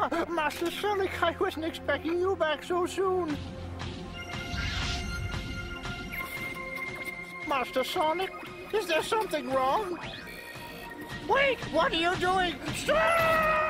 Master Sonic, I wasn't expecting you back so soon. Master Sonic, is there something wrong? Wait, what are you doing? Stop!